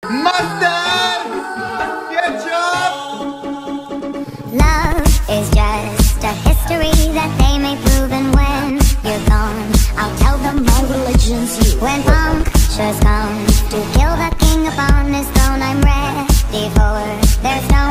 Mustard! Ketchup! Love is just a history that they may prove, and when you're gone, I'll tell them my religion's you. When punctures come to kill the king upon his throne, I'm ready for their stone.